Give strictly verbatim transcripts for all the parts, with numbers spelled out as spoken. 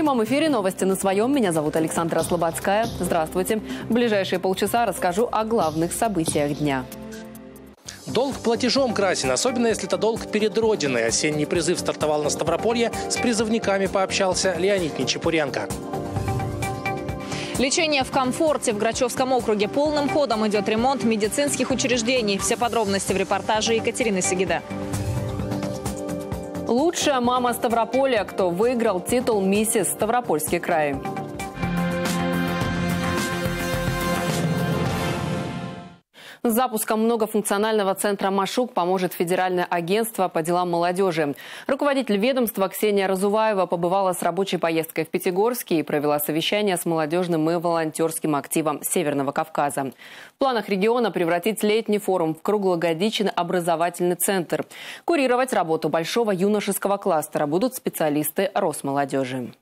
прямом эфире новости на своем. Меня зовут Александра Слободская. Здравствуйте. В ближайшие полчаса расскажу о главных событиях дня. Долг платежом красен, особенно если это долг перед Родиной. Осенний призыв стартовал на Ставрополье. С призывниками пообщался Леонид Нечепуренко. Лечение в комфорте. В Грачевском округе полным ходом идет ремонт медицинских учреждений. Все подробности в репортаже Екатерины Сегеда. Лучшая мама Ставрополя. Кто выиграл титул «Миссис Ставропольский край». С запуском многофункционального центра «Машук» поможет Федеральное агентство по делам молодежи. Руководитель ведомства Ксения Разуваева побывала с рабочей поездкой в Пятигорске и провела совещание с молодежным и волонтерским активом Северного Кавказа. В планах региона превратить летний форум в круглогодичный образовательный центр. Курировать работу большого юношеского кластера будут специалисты Росмолодежи.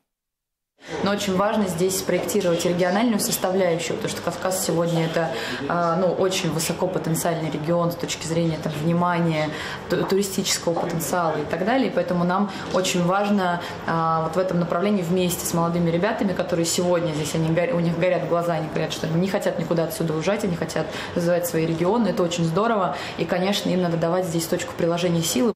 Но очень важно здесь спроектировать региональную составляющую, потому что Кавказ сегодня это ну, очень высокопотенциальный регион с точки зрения там, внимания, туристического потенциала и так далее. И поэтому нам очень важно вот в этом направлении вместе с молодыми ребятами, которые сегодня здесь, они, у них горят глаза, они говорят, что они не хотят никуда отсюда уезжать, они хотят развивать свои регионы. Это очень здорово. И, конечно, им надо давать здесь точку приложения силы.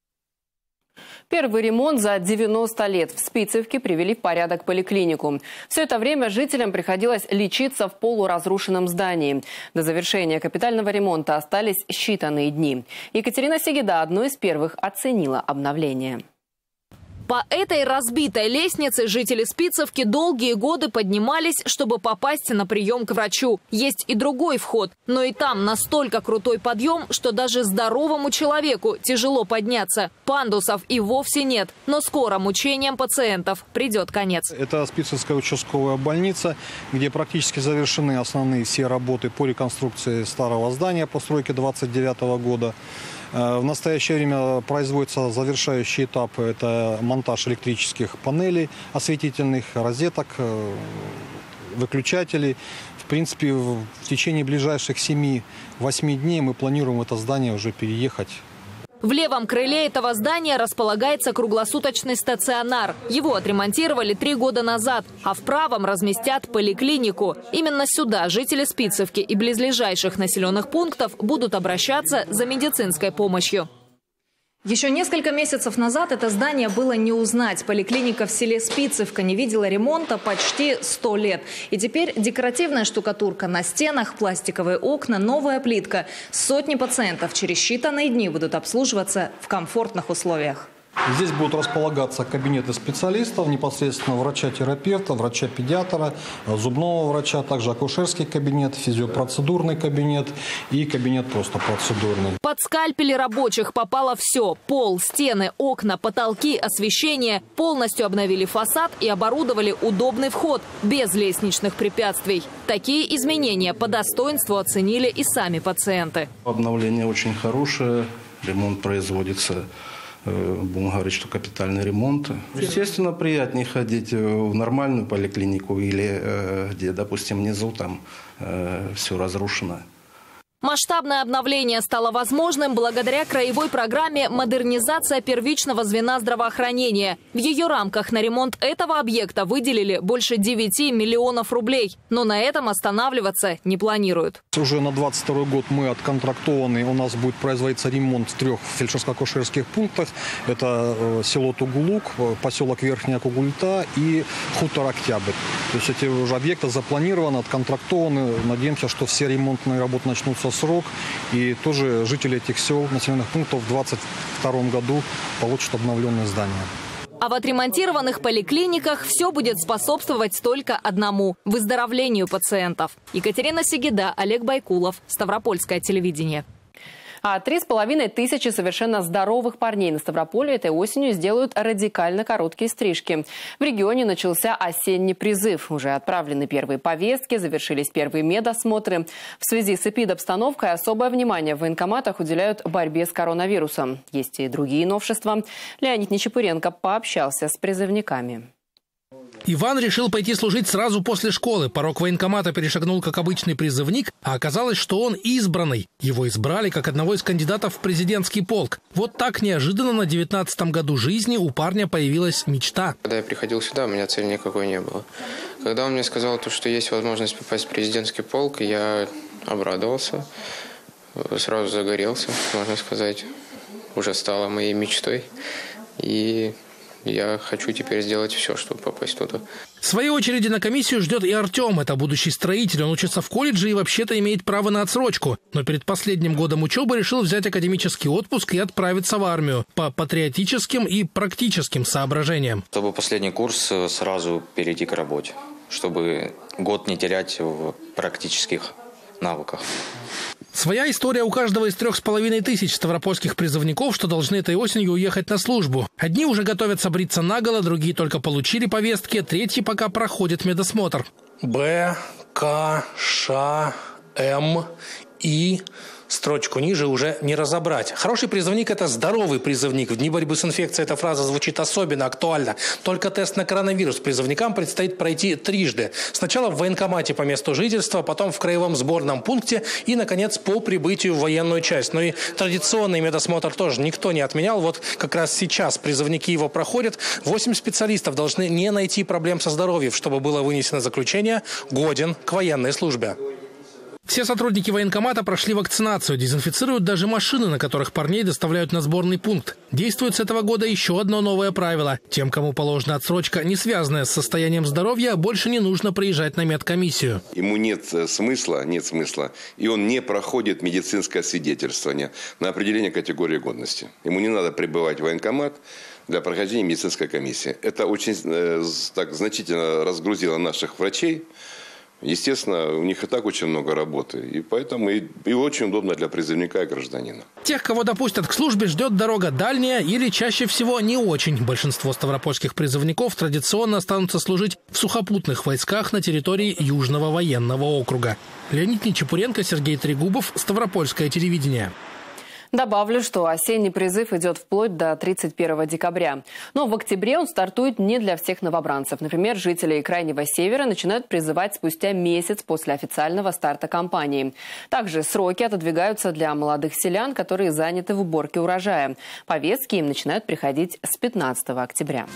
Первый ремонт за девяносто лет. В Спицевке привели в порядок поликлинику. Все это время жителям приходилось лечиться в полуразрушенном здании. До завершения капитального ремонта остались считанные дни. Екатерина Сегеда одной из первых оценила обновление. По этой разбитой лестнице жители Спицевки долгие годы поднимались, чтобы попасть на прием к врачу. Есть и другой вход, но и там настолько крутой подъем, что даже здоровому человеку тяжело подняться. Пандусов и вовсе нет, но скоро мучениям пациентов придет конец. Это Спицевская участковая больница, где практически завершены основные все работы по реконструкции старого здания постройки двадцать девятого года. В настоящее время производится завершающий этап. Это монтаж электрических панелей осветительных, розеток, выключателей. В принципе, в течение ближайших семи-восьми дней мы планируем в это здание уже переехать. В левом крыле этого здания располагается круглосуточный стационар. Его отремонтировали три года назад, а в правом разместят поликлинику. Именно сюда жители Спицевки и близлежащих населенных пунктов будут обращаться за медицинской помощью. Еще несколько месяцев назад это здание было не узнать. Поликлиника в селе Спицевка не видела ремонта почти сто лет. И теперь декоративная штукатурка на стенах, пластиковые окна, новая плитка. Сотни пациентов через считанные дни будут обслуживаться в комфортных условиях. Здесь будут располагаться кабинеты специалистов, непосредственно врача-терапевта, врача-педиатра, зубного врача, также акушерский кабинет, физиопроцедурный кабинет и кабинет просто процедурный. Под скальпели рабочих попало все. Пол, стены, окна, потолки, освещение. Полностью обновили фасад и оборудовали удобный вход, без лестничных препятствий. Такие изменения по достоинству оценили и сами пациенты. Обновление очень хорошее, ремонт производится. Будем говорить, что капитальный ремонт. Естественно, приятнее ходить в нормальную поликлинику или где, допустим, внизу там все разрушено. Масштабное обновление стало возможным благодаря краевой программе «Модернизация первичного звена здравоохранения». В ее рамках на ремонт этого объекта выделили больше девяти миллионов рублей. Но на этом останавливаться не планируют. Уже на двадцать второй год мы отконтрактованы. У нас будет производиться ремонт в трех фельдшерско-акушерских пунктах. Это село Тугулук, поселок Верхняя Кугульта и хутор Октябрь. То есть эти уже объекты запланированы, отконтрактованы. Надеемся, что все ремонтные работы начнутся в срок. И тоже жители этих сел, населенных пунктов в двадцать втором году получат обновленные здания. А в отремонтированных поликлиниках все будет способствовать только одному – выздоровлению пациентов. Екатерина Сегеда, Олег Байкулов, Ставропольское телевидение. А три с половиной тысячи совершенно здоровых парней на Ставрополе этой осенью сделают радикально короткие стрижки. В регионе начался осенний призыв. Уже отправлены первые повестки, завершились первые медосмотры. В связи с эпидобстановкой особое внимание в военкоматах уделяют борьбе с коронавирусом. Есть и другие новшества. Леонид Нечепуренко пообщался с призывниками. Иван решил пойти служить сразу после школы. Порог военкомата перешагнул как обычный призывник, а оказалось, что он избранный. Его избрали как одного из кандидатов в президентский полк. Вот так неожиданно на девятнадцатом году жизни у парня появилась мечта. Когда я приходил сюда, у меня цели никакой не было. Когда он мне сказал, что есть возможность попасть в президентский полк, я обрадовался, сразу загорелся, можно сказать. Уже стало моей мечтой. И я хочу теперь сделать все, чтобы попасть туда. В своей очереди на комиссию ждет и Артем. Это будущий строитель. Он учится в колледже и вообще-то имеет право на отсрочку. Но перед последним годом учебы решил взять академический отпуск и отправиться в армию по патриотическим и практическим соображениям. Чтобы последний курс сразу перейти к работе. Чтобы год не терять в практических навыках. Своя история у каждого из трех с половиной тысяч ставропольских призывников, что должны этой осенью уехать на службу. Одни уже готовятся бриться наголо, другие только получили повестки, третьи пока проходят медосмотр. Б, К, Ш, М, И. Строчку ниже уже не разобрать. Хороший призывник – это здоровый призывник. В дни борьбы с инфекцией эта фраза звучит особенно актуально. Только тест на коронавирус призывникам предстоит пройти трижды. Сначала в военкомате по месту жительства, потом в краевом сборном пункте и, наконец, по прибытию в военную часть. Но и традиционный медосмотр тоже никто не отменял. Вот как раз сейчас призывники его проходят. Восемь специалистов должны не найти проблем со здоровьем, чтобы было вынесено заключение «годен к военной службе». Все сотрудники военкомата прошли вакцинацию, дезинфицируют даже машины, на которых парней доставляют на сборный пункт. Действует с этого года еще одно новое правило. Тем, кому положена отсрочка, не связанная с состоянием здоровья, больше не нужно приезжать на медкомиссию. Ему нет смысла, нет смысла, и он не проходит медицинское свидетельствование на определение категории годности. Ему не надо прибывать в военкомат для прохождения медицинской комиссии. Это очень э, так, значительно разгрузило наших врачей. Естественно, у них и так очень много работы, и поэтому и, и очень удобно для призывника и гражданина. Тех, кого допустят к службе, ждет дорога дальняя или чаще всего не очень. Большинство ставропольских призывников традиционно останутся служить в сухопутных войсках на территории Южного военного округа. Леонид Нечепуренко, Сергей Трегубов, Ставропольское телевидение. Добавлю, что осенний призыв идет вплоть до тридцать первого декабря. Но в октябре он стартует не для всех новобранцев. Например, жители Крайнего Севера начинают призывать спустя месяц после официального старта кампании. Также сроки отодвигаются для молодых селян, которые заняты в уборке урожая. Повестки им начинают приходить с пятнадцатого октября.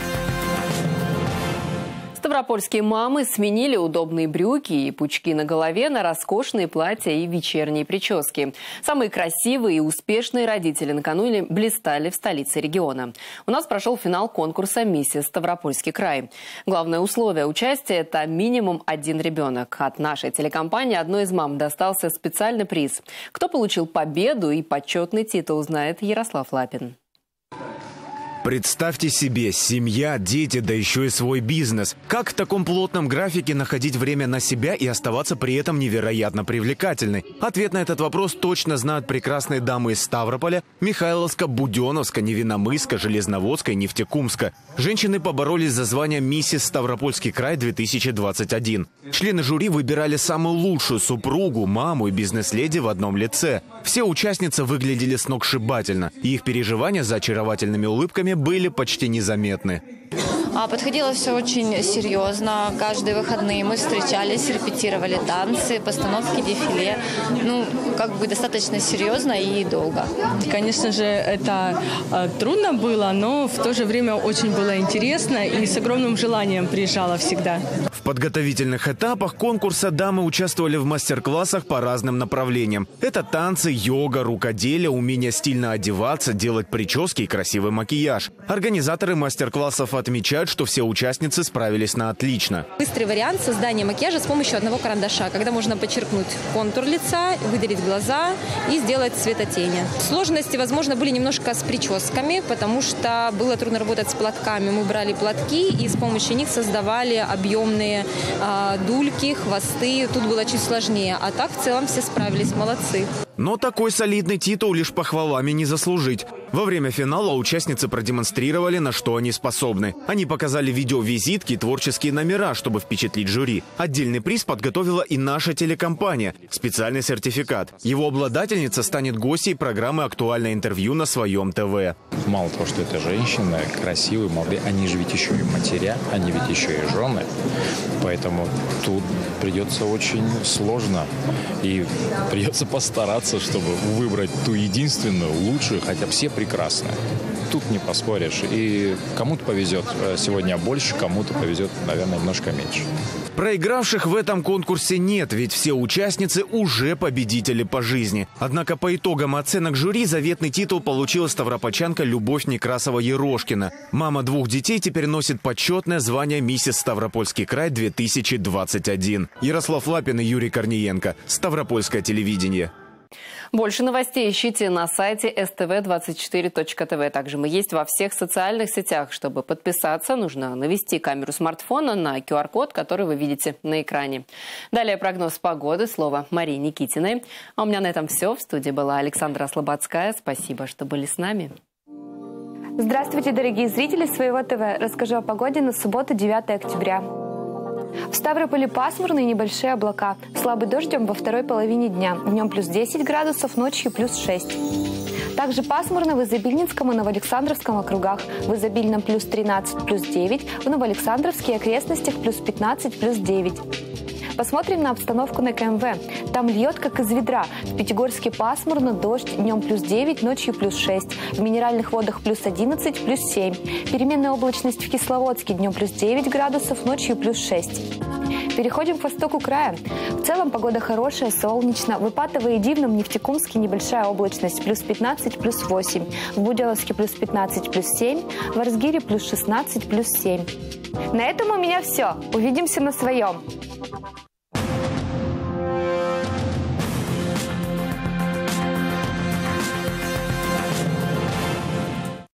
Ставропольские мамы сменили удобные брюки и пучки на голове на роскошные платья и вечерние прически. Самые красивые и успешные родители накануне блистали в столице региона. У нас прошел финал конкурса «Миссис Ставропольский край». Главное условие участия – это минимум один ребенок. От нашей телекомпании одной из мам достался специальный приз. Кто получил победу и почетный титул, знает Ярослав Лапин. Представьте себе, семья, дети, да еще и свой бизнес. Как в таком плотном графике находить время на себя и оставаться при этом невероятно привлекательной? Ответ на этот вопрос точно знают прекрасные дамы из Ставрополя, Михайловска, Буденновска, Невинномысска, Железноводска и Нефтекумска. Женщины поборолись за звание «Миссис Ставропольский край две тысячи двадцать один». Члены жюри выбирали самую лучшую супругу, маму и бизнес-леди в одном лице. Все участницы выглядели сногсшибательно, и их переживания за очаровательными улыбками были почти незаметны. Подходило все очень серьезно. Каждые выходные мы встречались, репетировали танцы, постановки, дефиле. Ну, как бы достаточно серьезно и долго. Конечно же, это э, трудно было, но в то же время очень было интересно и с огромным желанием приезжала всегда. В подготовительных этапах конкурса дамы участвовали в мастер-классах по разным направлениям. Это танцы, йога, рукоделие, умение стильно одеваться, делать прически и красивый макияж. Организаторы мастер-классов отмечают, что все участницы справились на отлично. Быстрый вариант создания макияжа с помощью одного карандаша, когда можно подчеркнуть контур лица, выделить глаза и сделать цветотени. Сложности, возможно, были немножко с прическами, потому что было трудно работать с платками. Мы брали платки и с помощью них создавали объемные э, дульки, хвосты. Тут было чуть сложнее. А так в целом все справились. Молодцы. Но такой солидный титул лишь похвалами не заслужить. Во время финала участницы продемонстрировали, на что они способны. Они показали видеовизитки и творческие номера, чтобы впечатлить жюри. Отдельный приз подготовила и наша телекомпания – специальный сертификат. Его обладательница станет гостьей программы «Актуальное интервью» на своем ТВ. Мало того, что это женщины, красивые, молодые, они же ведь еще и матеря, они ведь еще и жены. Поэтому тут придется очень сложно и придется постараться, чтобы выбрать ту единственную, лучшую, хотя все прекрасны. Тут не поспоришь. И кому-то повезет сегодня больше, кому-то повезет, наверное, немножко меньше. Проигравших в этом конкурсе нет, ведь все участницы уже победители по жизни. Однако по итогам оценок жюри заветный титул получила ставропольчанка Любовь Некрасова-Ерошкина. Мама двух детей теперь носит почетное звание «Миссис Ставропольский край две тысячи двадцать один». Ярослав Лапин и Юрий Корниенко. Ставропольское телевидение. Больше новостей ищите на сайте эс тэ вэ двадцать четыре точка тэ вэ. Также мы есть во всех социальных сетях. Чтобы подписаться, нужно навести камеру смартфона на ку ар код, который вы видите на экране. Далее прогноз погоды. Слово Марии Никитиной. А у меня на этом все. В студии была Александра Слободская. Спасибо, что были с нами. Здравствуйте, дорогие зрители Своего ТВ. Расскажу о погоде на субботу, девятое октября. В Ставрополе пасмурные небольшие облака. Слабый дождем во второй половине дня. Днем плюс десять градусов, ночью плюс шесть. Также пасмурно в Изобильнинском и Новоалександровском округах. В Изобильном плюс тринадцать, плюс девять. В Новоалександровске и окрестностях плюс пятнадцать, плюс девять. Посмотрим на обстановку на ка эм вэ. Там льет, как из ведра. В Пятигорске пасмурно, дождь, днем плюс девять, ночью плюс шесть. В Минеральных водах плюс одиннадцать, плюс семь. Переменная облачность в Кисловодске, днем плюс девять градусов, ночью плюс шесть. Переходим к востоку края. В целом погода хорошая, солнечно. В Ипатово и Дивном, Нефтекумске небольшая облачность, плюс пятнадцать, плюс восемь. В Буденновске плюс пятнадцать, плюс семь. В Арзгире плюс шестнадцать, плюс семь. На этом у меня все. Увидимся на своем.